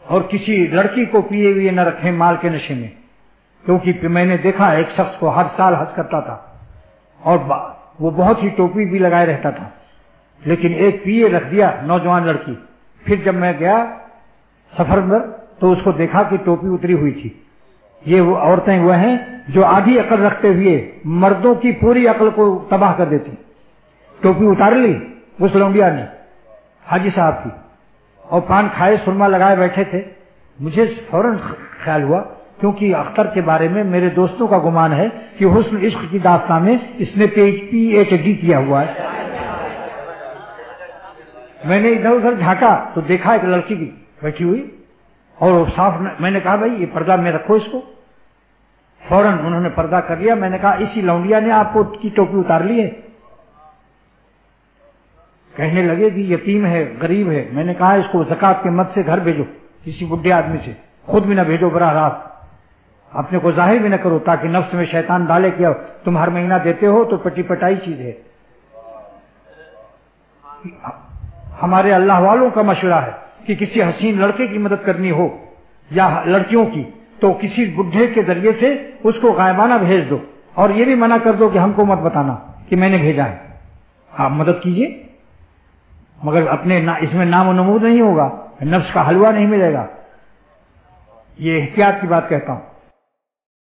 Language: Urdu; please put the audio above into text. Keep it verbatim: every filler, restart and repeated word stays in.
اور کسی لڑکی کو پیے ہوئے نہ رکھیں مال کے نشے میں، کیونکہ میں نے دیکھا ایک شخص کو ہر سال حج کرتا تھا اور وہ بہت ہی ٹوپی بھی لگائے رہتا تھا، لیکن ایک پیے رکھ دیا نوجوان لڑکی. پھر جب میں گیا سفر میں تو اس کو دیکھا کہ ٹوپی اتری ہوئی تھی. یہ وہ عورتیں وہ ہیں جو آدھی عقل رکھتے ہوئے مردوں کی پوری عقل کو تباہ کر دیتی. ٹوپی اتار لی اس لونڈیا نے حاجی صاحب کی، اور پان کھائے سرما لگائے بیٹھے تھے. مجھے فوراً خیال ہوا، کیونکہ اختر کے بارے میں میرے دوستوں کا گمان ہے کہ حسن عشق کی داستان میں اس نے پی ایچ ڈی کیا ہوا ہے. میں نے ادھر ادھر جھانکا تو دیکھا ایک لڑکی کی بیٹھی ہوئی، اور صاف میں نے کہا بھائی یہ پردہ میں رکھو اس کو. فوراً انہوں نے پردہ کر لیا. میں نے کہا اسی لونڈیا نے آپ کو کی ٹوپی اتار لی ہے. کہنے لگے کہ یتیم ہے غریب ہے. میں نے کہا اس کو زکات کے مد سے گھر بھیجو، کسی بڈھے آدمی سے، خود بھی نہ بھیجو براہ راست، اپنے کو ظاہر بھی نہ کرو تاکہ نفس میں شیطان ڈالے کہ تم ہر مہینہ دیتے ہو تو پٹی پٹائی چیز ہے. ہمارے اللہ والوں کا مشورہ ہے کہ کسی حسین لڑکے کی مدد کرنی ہو یا لڑکیوں کی تو کسی بڈھے کے ذریعے سے اس کو غائبانہ بھیج دو، اور یہ بھی منع کر دو کہ ہم کو مت بتانا کہ میں نے بھیجا ہے. آپ مدد کیجیے، مگر اپنے اس میں نام و نمود نہیں ہوگا، نفس کا حلوہ نہیں ملے گا. یہ احتیاط کی بات کہتا ہوں.